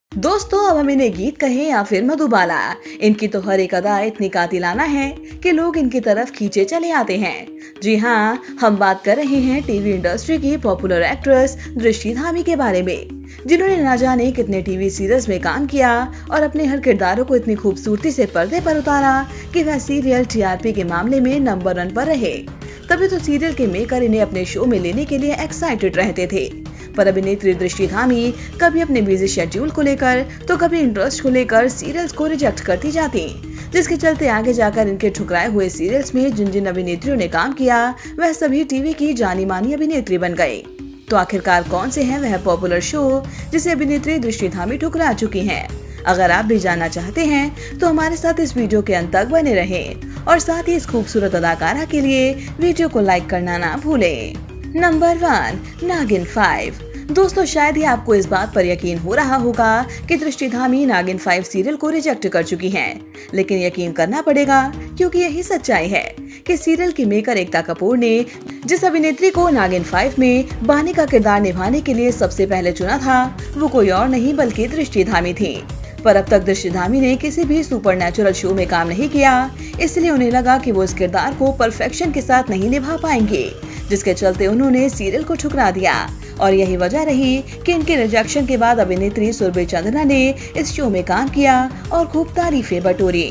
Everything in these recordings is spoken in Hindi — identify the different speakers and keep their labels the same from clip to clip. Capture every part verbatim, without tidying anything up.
Speaker 1: दोस्तों, अब हम इन्हें गीत कहें या फिर मधुबाला, इनकी तो हर एक अदा इतनी कातिलाना है कि लोग इनकी तरफ खींचे चले आते हैं। जी हाँ, हम बात कर रहे हैं टीवी इंडस्ट्री की पॉपुलर एक्ट्रेस दृष्टि धामी के बारे में, जिन्होंने ना जाने कितने टीवी सीरियल्स में काम किया और अपने हर किरदारों को इतनी खूबसूरती से पर्दे पर उतारा कि वह सीरियल टीआरपी के मामले में नंबर वन पर रहे। तभी तो सीरियल के मेकर इन्हें अपने शो में लेने के लिए एक्साइटेड रहते थे। पर अभिनेत्री दृष्टि धामी कभी अपने बिजी शेड्यूल को लेकर तो कभी इंटरेस्ट को लेकर सीरियल्स को रिजेक्ट करती जाती, जिसके चलते आगे जाकर इनके ठुकराए हुए सीरियल्स में जिन जिन अभिनेत्रियों ने काम किया वह सभी टीवी की जानी मानी अभिनेत्री बन गए। तो आखिरकार कौन से हैं वह पॉपुलर शो जिसे अभिनेत्री दृष्टि धामी ठुकरा चुकी हैं? अगर आप भी जानना चाहते हैं तो हमारे साथ इस वीडियो के अंत तक बने रहें और साथ ही इस खूबसूरत अदाकारा के लिए वीडियो को लाइक करना ना भूलें। Number one, Naagin five. दोस्तों, शायद ही आपको इस बात पर यकीन हो रहा होगा कि दृष्टि धामी नागिन फाइव सीरियल को रिजेक्ट कर चुकी हैं, लेकिन यकीन करना पड़ेगा क्योंकि यही सच्चाई है कि सीरियल की मेकर एकता कपूर ने जिस अभिनेत्री को नागिन फाइव में बानी का किरदार निभाने के लिए सबसे पहले चुना था वो कोई और नहीं बल्कि दृष्टि धामी थी। पर अब तक दृष्टि धामी ने किसी भी सुपरनैचुरल शो में काम नहीं किया, इसलिए उन्हें लगा कि वो इस किरदार को परफेक्शन के साथ नहीं निभा पाएंगे, जिसके चलते उन्होंने सीरियल को ठुकरा दिया। और यही वजह रही कि इनके रिजेक्शन के बाद अभिनेत्री सुरभि चंद्रा ने इस शो में काम किया और खूब तारीफें बटोरी।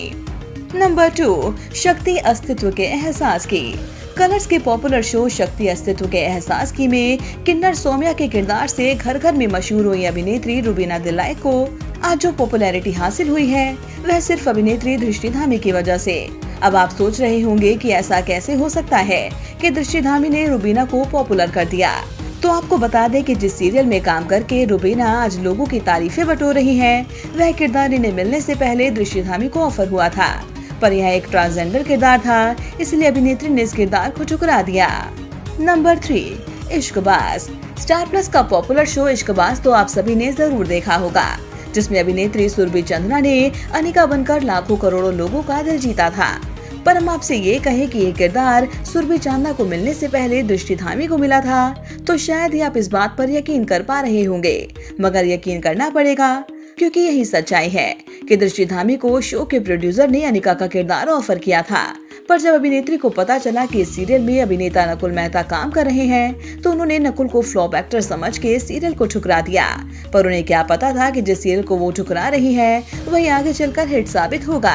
Speaker 1: नंबर टू, शक्ति अस्तित्व के एहसास की। कलर्स के पॉपुलर शो शक्ति अस्तित्व के एहसास की में किन्नर सौम्या के किरदार से घर घर में मशहूर हुई अभिनेत्री रुबीना दिलाई को आज जो पॉपुलैरिटी हासिल हुई है वह सिर्फ अभिनेत्री दृष्टि धामी की वजह से। अब आप सोच रहे होंगे कि ऐसा कैसे हो सकता है कि दृष्टि धामी ने रुबीना को पॉपुलर कर दिया। तो आपको बता दें कि जिस सीरियल में काम करके रुबीना आज लोगों की तारीफें बटोर रही हैं, वह किरदार इन्हें मिलने से पहले दृष्टि धामी को ऑफर हुआ था, पर यह एक ट्रांसजेंडर किरदार था, इसलिए अभिनेत्री ने इस किरदार को ठुकरा दिया। Number three, Ishqbaaz. Star Plus का पॉपुलर शो इश्कबाज तो आप सभी ने जरूर देखा होगा, जिसमें अभिनेत्री सुरभि चंद्रा ने अनिका बनकर लाखों करोड़ों लोगों का दिल जीता था। पर हम आपसे ये कहें कि ये किरदार सुरभि चंद्रा को मिलने से पहले दृष्टि धामी को मिला था, तो शायद ही आप इस बात पर यकीन कर पा रहे होंगे, मगर यकीन करना पड़ेगा क्योंकि यही सच्चाई है कि दृष्टि धामी को शो के प्रोड्यूसर ने अनिका का किरदार ऑफर किया था। पर जब अभिनेत्री को पता चला कि इस सीरियल में अभिनेता नकुल मेहता काम कर रहे हैं, तो उन्होंने नकुल को फ्लॉप एक्टर समझ के सीरियल को ठुकरा दिया। पर उन्हें क्या पता था कि जिस सीरियल को वो ठुकरा रही है वही आगे चलकर हिट साबित होगा।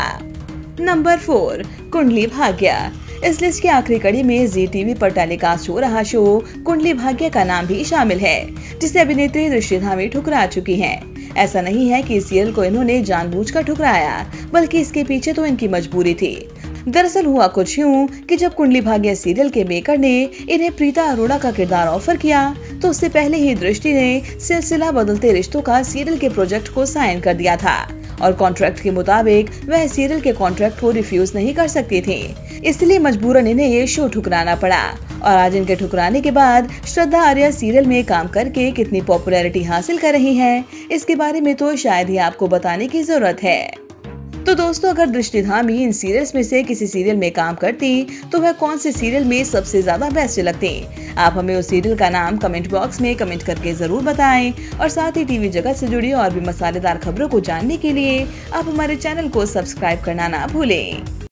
Speaker 1: Number four, Kundali Bhagya. इस लिस्ट की आखिरी कड़ी में जी टीवी पर टेलीकास्ट हो रहा शो कुंडली भाग्य का नाम भी शामिल है, जिसे अभिनेत्री दृष्टि धामी ठुकरा चुकी हैं। ऐसा नहीं है कि इस सीरियल को इन्होंने जानबूझकर ठुकराया, बल्कि इसके पीछे तो इनकी मजबूरी थी। दरअसल हुआ कुछ यूं कि जब कुंडली भाग्य सीरियल के मेकर ने इन्हें प्रीता अरोड़ा का किरदार ऑफर किया, तो उससे पहले ही दृष्टि ने सिलसिला बदलते रिश्तों का सीरियल के प्रोजेक्ट को साइन कर दिया था और कॉन्ट्रैक्ट के मुताबिक वह सीरियल के कॉन्ट्रैक्ट को रिफ्यूज नहीं कर सकती थी, इसलिए मजबूरन इन्हें ये शो ठुकराना पड़ा। और आज इनके ठुकराने के बाद श्रद्धा आर्या सीरियल में काम करके कितनी पॉपुलैरिटी हासिल कर रही हैं, इसके बारे में तो शायद ही आपको बताने की जरूरत है। तो दोस्तों, अगर दृष्टि धामी इन सीरियल्स में से किसी सीरियल में काम करती तो वह कौन से सीरियल में सबसे ज्यादा बेस्ट लगती? आप हमें उस सीरियल का नाम कमेंट बॉक्स में कमेंट करके जरूर बताएं और साथ ही टीवी जगत से जुड़ी और भी मसालेदार खबरों को जानने के लिए आप हमारे चैनल को सब्सक्राइब करना ना भूलें।